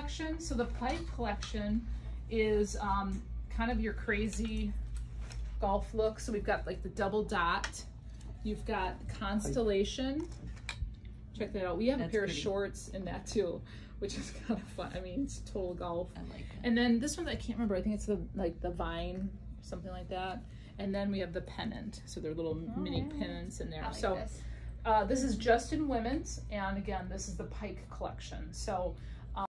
collection. So the Pike collection is kind of your crazy golf look. So we've got like the double dot. You've got Constellation. Check that out. We have a pair of shorts in that too, which is kind of fun. I mean, it's total golf. I like it. And then this one I can't remember. I think it's the vine, something like that. And then we have the pennant. So they're little mini pennants in there. Like this. This is just in women's, and again, this is the Pike collection. So